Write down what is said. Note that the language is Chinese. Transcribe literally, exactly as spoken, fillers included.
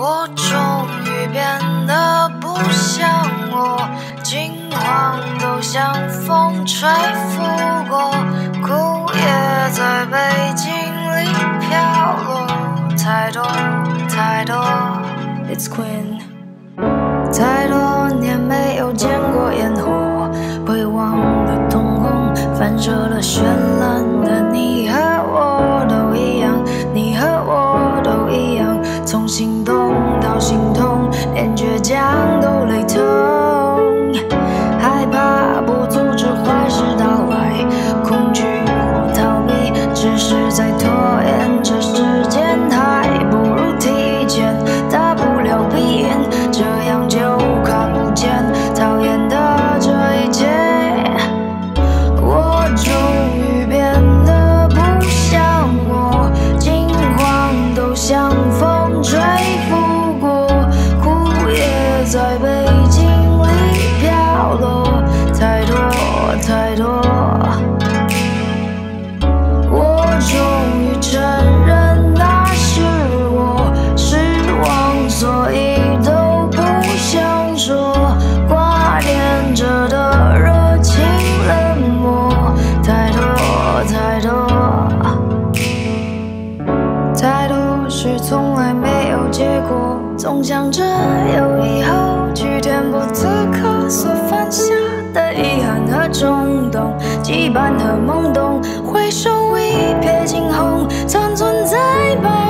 我终于变得不像我，惊慌都像风吹拂过，枯叶在背景里飘落，太多太多 It's Queen， 太多年没有见过烟火，回望的瞳孔反射了绚烂的你和我都一样，你和我都一样，从心动到心痛，连倔强都雷同，害怕不阻止坏事到来，恐惧或逃避只是在拖延着时间，还不如提前，大不了闭眼，这样就看不见讨厌的这一切。我终于变得不像我，惊慌都像风吹拂过，枯叶在背景里飘落，太多太多。我终于承认那是我失望，所以都不想说，挂念着的热情冷漠，太多太多太多事从来没有结果，总想着有以后去填补此刻所犯下的遗憾和冲动，羁绊和懵懂，回首一瞥惊鸿，残存在白